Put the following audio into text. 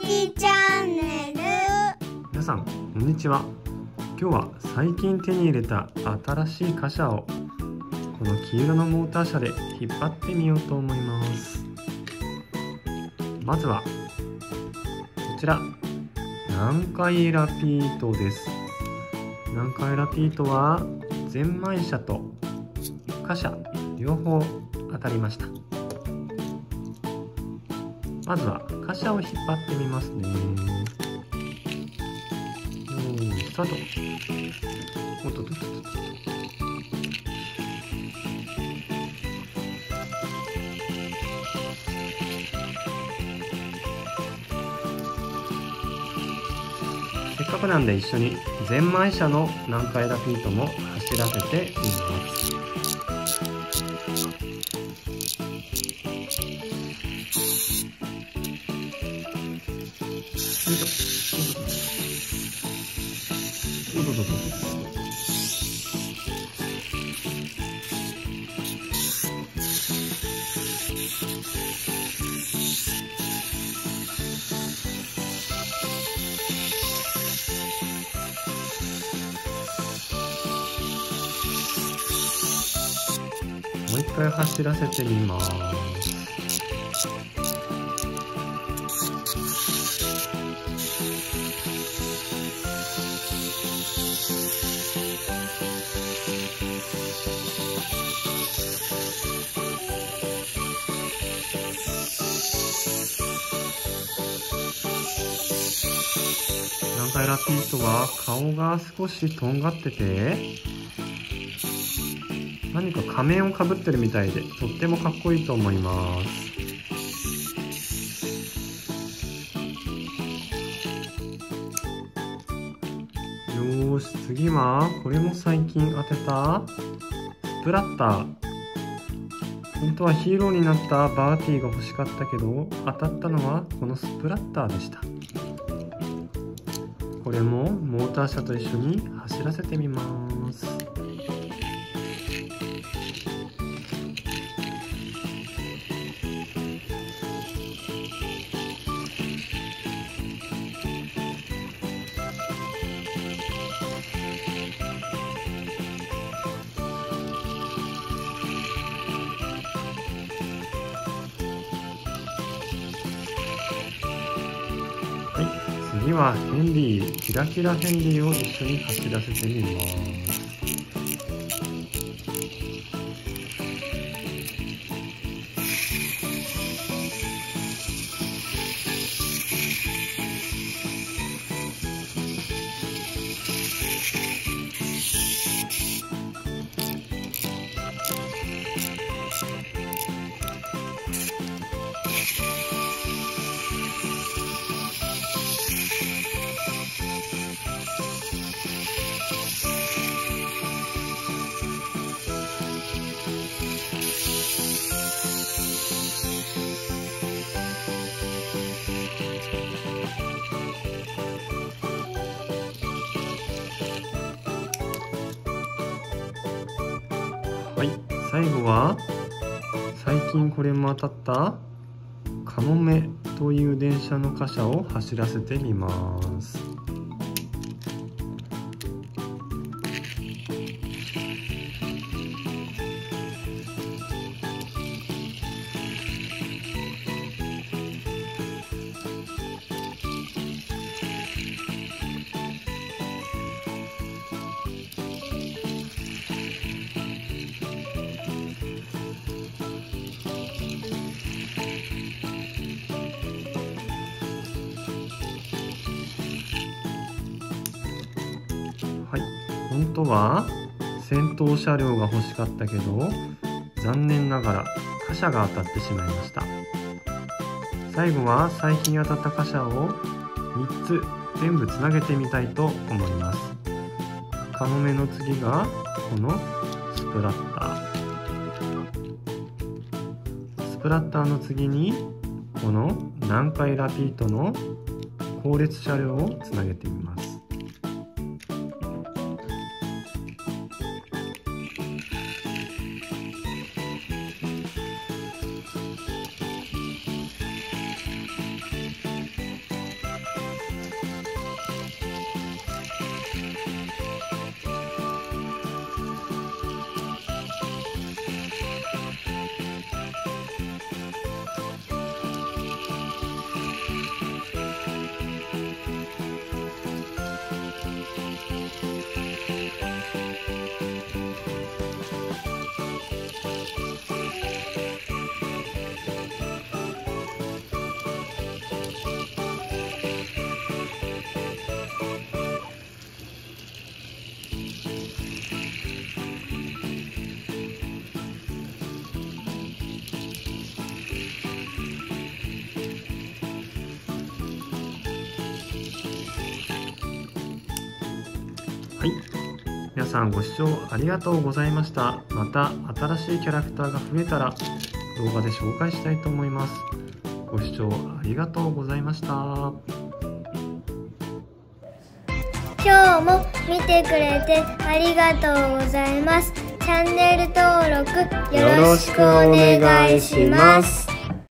きチャンネル。 皆さんこんにちは。今日は最近手に入れた新しい貨車をこの黄色のモーター車で引っ張ってみようと思います。まずはこちら南海ラピートです。南海ラピートはゼンマイ車と貨車両方当たりました。まずは貨車を引っ張ってみますね。スタート。おっとっとっとっと。せっかくなんで一緒にゼンマイ車の南海ラピートも走らせてみます。もう一回走らせてみます。南海ラピートは顔が少しとんがってて、何か仮面をかぶってるみたいでとってもかっこいいと思います。よーし、次はこれも最近当てたスプラッター。本当はヒーローになったバーティーが欲しかったけど、当たったのはこのスプラッターでした。これもモーター車と一緒に走らせてみます。次はヘンリー、キラキラヘンリーを一緒に走らせてみます。はい、最後は最近これも当たったカモメという電車の貨車を走らせてみます。はい、本当は先頭車両が欲しかったけど、残念ながら貨車が当たってしまいました。最後は最近当たった貨車を3つ全部つなげてみたいと思います。カモメの次がこのスプラッター。スプラッターの次にこの南海ラピートの後列車両をつなげてみます。 はい、皆さんご視聴ありがとうございました。また新しいキャラクターが増えたら動画で紹介したいと思います。ご視聴ありがとうございました。 今日も見てくれてありがとうございます。チャンネル登録よろしくお願いします。